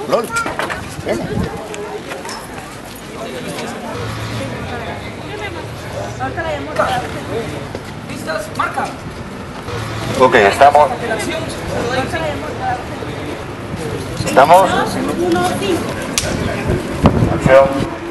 Loli, venga. ¿Listos? Marca. Ok, estamos. Estamos. 2, 1, 5. Acción.